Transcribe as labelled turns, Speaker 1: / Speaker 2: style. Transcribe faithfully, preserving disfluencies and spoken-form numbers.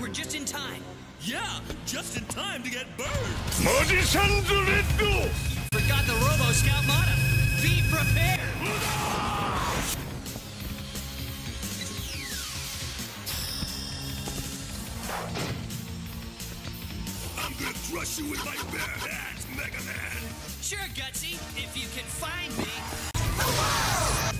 Speaker 1: We're just in time.
Speaker 2: Yeah, just in time to get burned.
Speaker 3: Magician's Red!
Speaker 1: Forgot the Robo Scout motto. Be prepared.
Speaker 3: I'm gonna crush you with my bare hands, Mega Man!
Speaker 1: Sure, Gutsy, if you can find me.